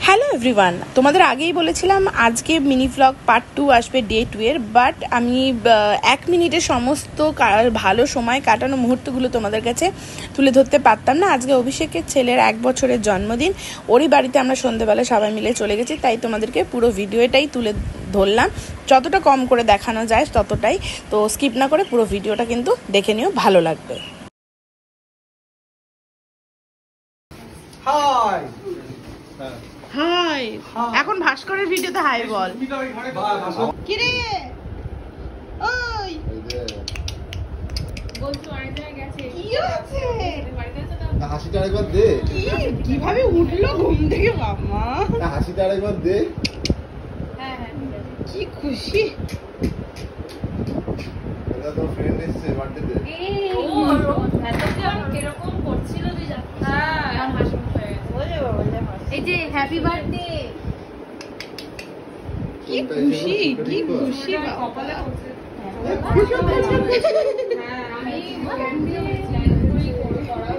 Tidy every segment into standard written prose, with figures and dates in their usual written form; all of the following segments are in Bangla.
হ্যালো এভরিওয়ান, তোমাদের আগেই বলেছিলাম আজকে মিনি ভ্লগ পার্ট 2 আসবে ডে 2 এর। বাট আমি 1 মিনিটে সমস্ত ভালো সময় কাটানো মুহূর্তগুলো তোমাদের কাছে তুলে ধরতে পারতাম না। আজকে অভিষেকের ছেলের 1 বছরের জন্মদিন, ওরই বাড়িতে আমরা সন্ধ্যেবেলা সবাই মিলে চলে গেছি, তাই তোমাদেরকে পুরো ভিডিওটাই তুলে ধরলাম, যতটা কম করে দেখানো যায় ততটাই। তো স্কিপ না করে পুরো ভিডিওটা কিন্তু দেখে নিও, ভালো লাগবে। হাই হাই, এখন ভাস্করের ভিডিওতে হাই বল। কি রে ওই বলছো আইনা গেছে, কি হচ্ছে? হাসিটা আরেকবার দে। কিভাবে উঠলো ঘুম থেকে বাবা? হাসিটা আরেকবার দে। হ্যাঁ হ্যাঁ, কি খুশি। এটা তো ফ্রেন্ড এসেছে বার্থডেতে। এতক্ষণ কিরকম করছিল তুই জানিস? হ্যাঁ, আর হাসি মুখে বলে বাবা, এই যে হ্যাপি বার্থডে। কি খুশি, কি খুশি কপালে বাবা। হ্যাঁ, আমি ক্যান্ডি পুরোই করা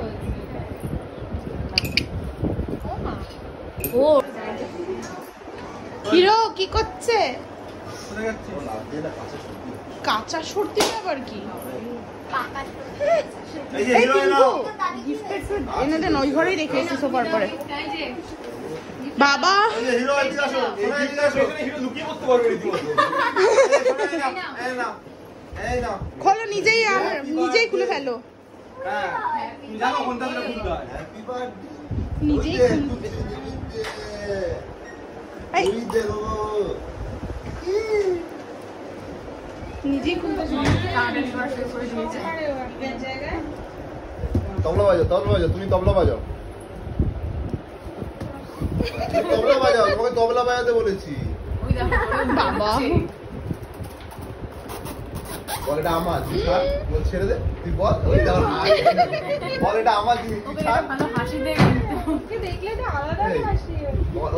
হয়েছে। ও হিরো কি করছে? কাঁচা সর্দি আবার কি? এই যে হিরো এলো। এনে দেন, ওই ঘরেই রেখে এসেছি সোফার পরে। বাবা এই যে হিরো এদিকে আসো, এদিকে আসো। হিরো লুকিয়ে পড়তে পারবে রীতিমতো। এই নাও, এই নাও। খোলো, নিজেই খুলে ফেলো। হ্যাঁ, তুমি জানো কোনটা থেকে খুলতে হয়। Happy birthday. নিজেই খুলবে। এই নিজেই খুলতে তবলা বাজাও, তুমি তবলা বাজাও। তবলা বাজাও, তোমাকে তবলা বাজাতে বলেছি। বাবা বল এটা আমার, তুই ছাড়, বল ছেড়ে দে, তুই বল, বল এটা আমার জিনিস, তুই ছাড়। ভালো হাসি দেয়, ওকে দেখলে তো আলাদা হাসি। বল,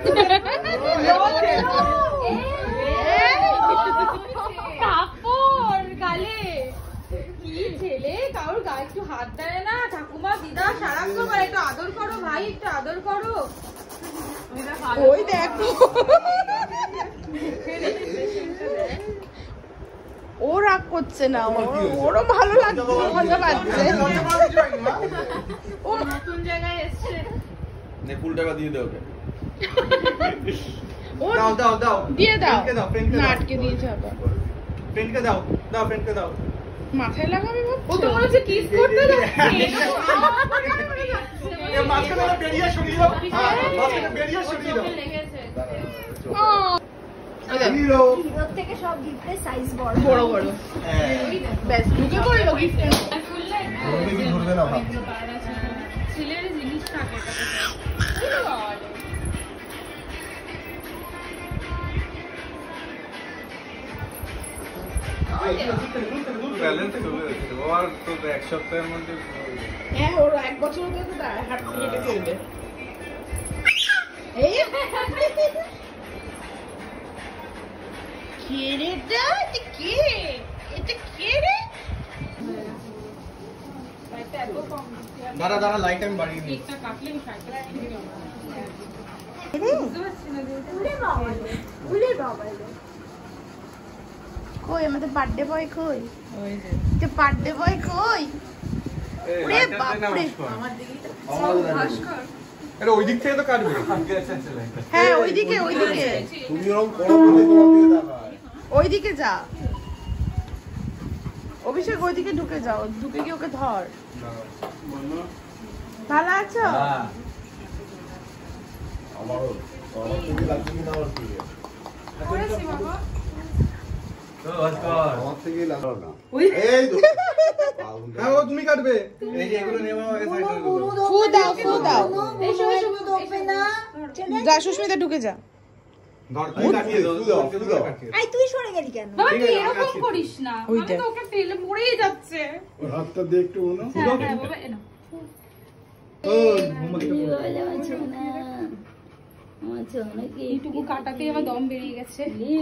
কাপড় গালে কি ছেলে, কারোর গায়ে একটু হাত দেয় না। ঠাকুমা দিদা সারাক্ষণ বলে একটু আদর করো ভাই, একটু আদর করো। ওই দেখো, ও রাগ করছে না, ওরও ভালো লাগছে, মজা পাচ্ছে। ও নতুন জায়গায় এসেছে। নে ফুল টাকা দিয়ে দাও ওকে। ও দাও দিয়ে দাও, ফ্রেন্ডকে না দাও, আটকে দিয়েছে আবার। ফ্রেন্ডকে দাও, ফ্রেন্ডকে দাও। মাথায় লাগাবে ও ভাবছো? তো মনে হচ্ছে কিস করতে যাচ্ছে। এ মাঝখানে বেরিয়ে সরিয়ে দাও। হ্যাঁ, মাঝখানে বেরিয়ে সরিয়ে দাও। লেগেছে। হিরো হিরোর থেকে সব গিফটের সাইজ বড় বড় বড়, হ্যাঁ, ব্যাস ঢুকে পড়লো গিফটে। খুললে ধরবে কি ধরবে না ভাব। ছেলের জিনিস থাকে ব্যালেন্স চলে যাচ্ছে ও, আর তো এক সপ্তাহের মধ্যে হ্যাঁ, ওর 1 বছর হলে তো হাত কেটে ফেলবে। এই কে রে, এটা কে? এটা কে রে? দাঁড়া লাইট আমি বাড়িয়ে দিই। কেকটা কাটলে আমি সাইকেল কিনে দেবো। বুঝতে পারছি না যে উলে বাবা কই আমাদের বার্থডে বয় কই? তো বার্থডে বয় কই? ওরে বাপ রে, আরে ওই দিক থেকে তো কাটবে। হ্যাঁ ওইদিকে তুমি ওরকম করো বলে তোমার দিকে তাকায়। ওইদিকে যা অভিষেক, ওইদিকে ঢুকে যাও, ঢুকে গিয়ে ওকে ধর। ভালো আছো? আমারও তুমি লাগবে কি না আমার থেকে? করেছি বাবা। আমার থেকে লাগবে না। এই তো হ্যাঁ ও তুমি কাটবে। এই যে এগুলো নেওয়া হয়ে গেছে। ফু দাও এসো এসো দোবে না যা, সুস্মিতা ঢুকে যা। ধর তুই কাটিয়ে দাও, তুই দাও। আই তুই সরে গেলি কেন? বাবা তুই এরকম করিস না, ওই আমি দেখ। তো ওকে ফেলে মরেই যাচ্ছে। হাতটা দিয়ে একটু না। হ্যাঁ হ্যাঁ বাবা এনো। ও মোমবাতিটা পুরো। বলে আছে না আমার এইটুকু কাটাতেই আমার দম বেরিয়ে গেছে।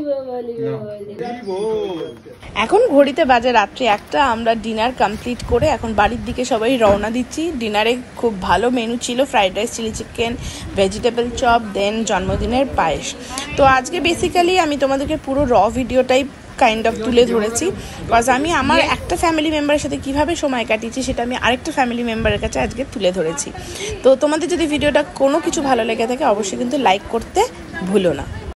এখন ঘড়িতে বাজে রাত্রি 1টা। আমরা ডিনার কমপ্লিট করে এখন বাড়ির দিকে সবাই রওনা দিচ্ছি। ডিনারে খুব ভালো মেনু ছিল, fried rice, chilli chicken, vegetable chop, then জন্মদিনের পায়েস। তো আজকে বেসিক্যালি আমি তোমাদেরকে পুরো র ভিডিওটাই কাইন্ড অফ তুলে ধরেছি, বিকজ আমি আমার একটা ফ্যামিলি মেম্বারের সাথে কিভাবে সময় কাটিয়েছি সেটা আমি আরেকটা ফ্যামিলি মেম্বারের কাছে আজকে তুলে ধরেছি। তো তোমাদের যদি ভিডিওটা কোনো কিছু ভালো লেগে থাকে অবশ্যই কিন্তু লাইক করতে ভুলো না।